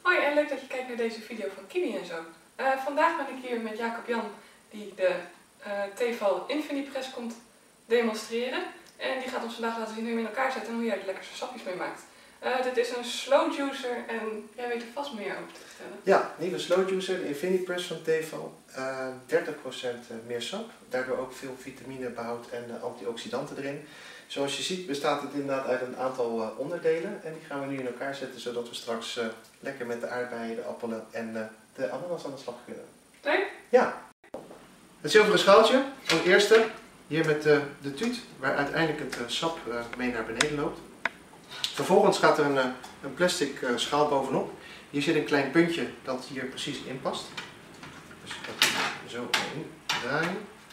Hoi en leuk dat je kijkt naar deze video van Kiwi en zo. Vandaag ben ik hier met Jacob Jan die de Tefal Infinipress komt demonstreren. En die gaat ons vandaag laten zien hoe je hem in elkaar zet en hoe jij er lekkerste sapjes mee maakt. Dit is een slow juicer en jij weet er vast meer over te vertellen. Ja, nieuwe slow juicer, de Infinipress van Tefal. 30% meer sap, daardoor ook veel vitamine behoud en antioxidanten erin. Zoals je ziet bestaat het inderdaad uit een aantal onderdelen en die gaan we nu in elkaar zetten zodat we straks lekker met de aardbeien, de appelen en de ananas aan de slag kunnen. Leuk? Ja. Het zilveren schaaltje, als eerste, hier met de tuut waar uiteindelijk het sap mee naar beneden loopt. Vervolgens gaat er een plastic schaal bovenop. Hier zit een klein puntje dat hier precies in past. Dus ik ga het zo in draaien.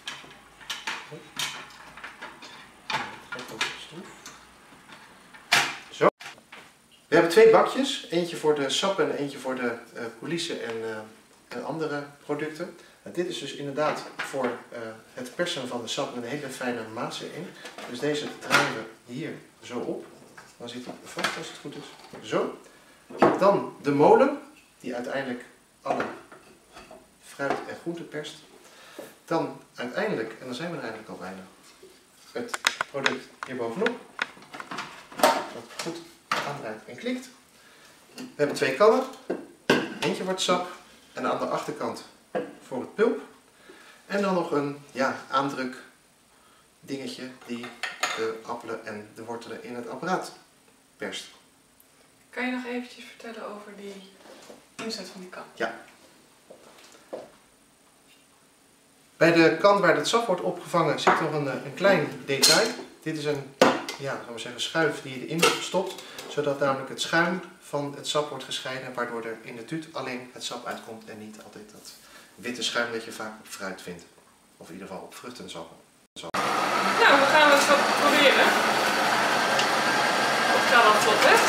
Zo. We hebben twee bakjes. Eentje voor de sap en eentje voor de coulissen en andere producten. Dit is dus inderdaad voor het persen van de sap met een hele fijne maas erin. Dus deze draaien we hier zo op. Dan zit hij vast als het goed is. Zo. Dan de molen, die uiteindelijk alle fruit en groenten perst. Dan uiteindelijk, en dan zijn we er eigenlijk al bijna, het product hier bovenop. Dat goed aandraait en klikt. We hebben twee kannen. Eentje voor het sap en aan de achterkant voor het pulp. En dan nog een aandruk dingetje die de appelen en de wortelen in het apparaat perst. Kan je nog eventjes vertellen over die inzet van die kan? Ja. Bij de kan waar het sap wordt opgevangen zit nog een klein detail. Dit is een zullen we zeggen, schuif die je erin stopt, zodat namelijk het schuim van het sap wordt gescheiden, waardoor er in de tuut alleen het sap uitkomt en niet altijd dat witte schuim dat je vaak op fruit vindt. Of in ieder geval op vruchtensappen. Nou, we gaan het zo proberen. Het gaat al vlot, hè?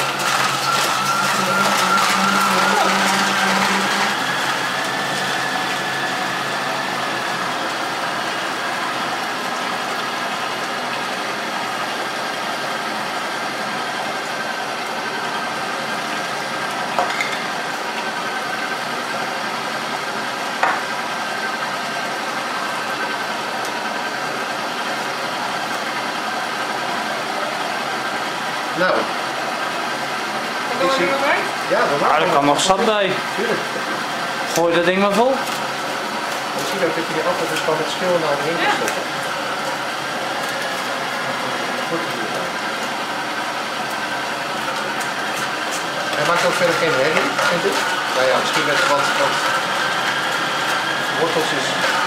Nou, Wat doen we erbij? Ja, er kan nog zat bij. Tuurlijk. Gooi dat ding maar vol. Je ziet ook dat je die appel dus van het schil naar erin kan stoppen. Hij maakt ook verder geen herrie, vind ik. Nou ja, misschien met wat wortels is.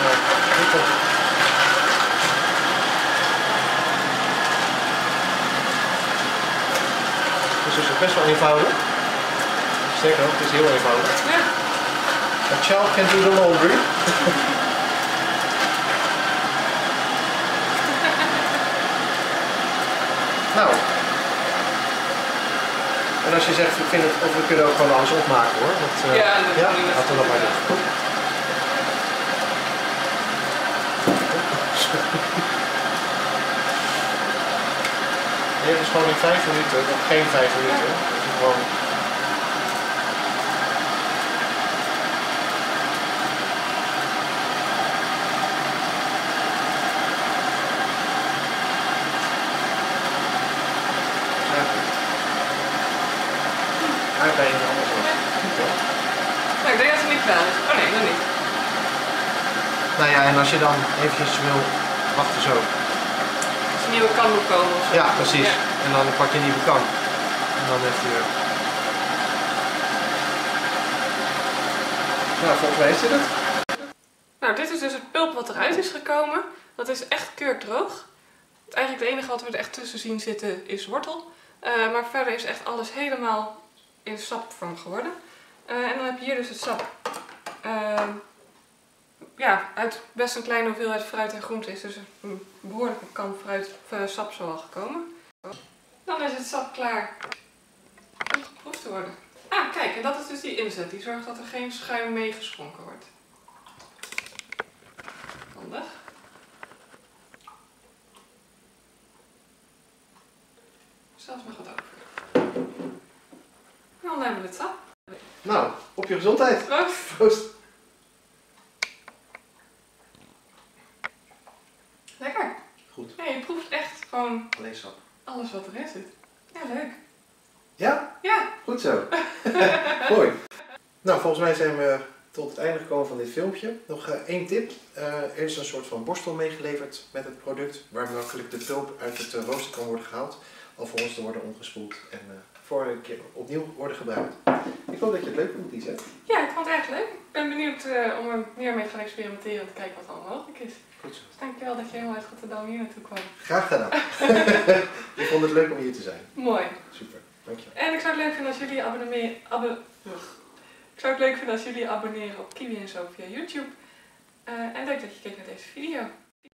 Dus het is best wel eenvoudig. Sterker nog, het is heel eenvoudig. Ja. A child can do the laundry. Nou. En als je zegt, ik vind het, of we kunnen ook gewoon alles opmaken hoor. Dat, laten we dat maar doen. Je hebt dus gewoon in 5 minuten, of geen 5 minuten. Dat je gewoon... Aardbeien en alles was. Nou, ik denk dat het niet gedaan is. Oh nee, nog niet. Nou ja, en als je dan eventjes wil wachten zo. Als een nieuwe kan moet komen of zo. Ja, precies. Ja. En dan pak je een nieuwe kan. En dan heeft hij... Nou, volgens mij is dit het. Nou, dit is dus het pulp wat eruit is gekomen. Dat is echt kurkdroog. Eigenlijk het enige wat we er echt tussen zien zitten is wortel. Maar verder is echt alles helemaal in sapvorm geworden. En dan heb je hier dus het sap. Uit best een kleine hoeveelheid fruit en groente is dus een behoorlijke kan sap zo al gekomen. Dan is het sap klaar om geproefd te worden. Ah, kijk, en dat is dus die inzet. Die zorgt dat er geen schuim mee geschonken wordt. Handig. Zelfs nog wat over. Dan hebben we het sap. Nou, op je gezondheid. Proost! Proost. Lekker. Goed. Ja, je proeft echt gewoon Alleen sap. alles wat erin zit. Ja, leuk. Ja? Ja. Goed zo. Mooi. Nou, volgens mij zijn we tot het einde gekomen van dit filmpje. Nog één tip. Er is een soort van borstel meegeleverd met het product, waar makkelijk de pulp uit het rooster kan worden gehaald, alvorens te worden omgespoeld en voor een keer opnieuw worden gebruikt. Ik hoop dat je het leuk vond, Lisette. Ja, ik vond het erg leuk. Ik ben benieuwd om er meer mee te gaan experimenteren en te kijken wat allemaal mogelijk is. Goed zo. Dus dankjewel dat je helemaal uit Rotterdam hier naartoe kwam. Graag gedaan. Ik vond het leuk om hier te zijn. Mooi. Super. Dankjewel. En ik zou het leuk vinden als jullie abonneren op Kiwi en Zo via YouTube. En leuk dat je keek naar deze video.